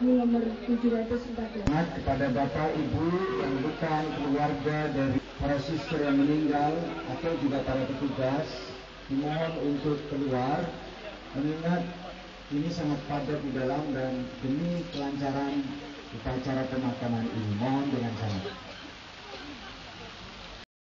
nomor 714. Kepada Bapak Ibu yang bukan keluarga dari para suster yang meninggal atau juga para petugas, dimohon untuk keluar mengingat ini sangat padat di dalam dan demi kelancaran upacara pemakaman ini. Mohon dengan sangat.